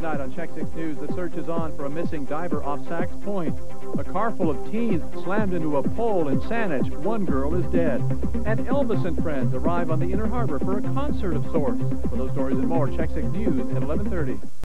Tonight on Chek 6 News, the search is on for a missing diver off Sachs Point. A car full of teens slammed into a pole in Saanich. One girl is dead. And Elvis and friends arrive on the Inner Harbor for a concert of sorts. For those stories and more, Chek 6 News at 11:30.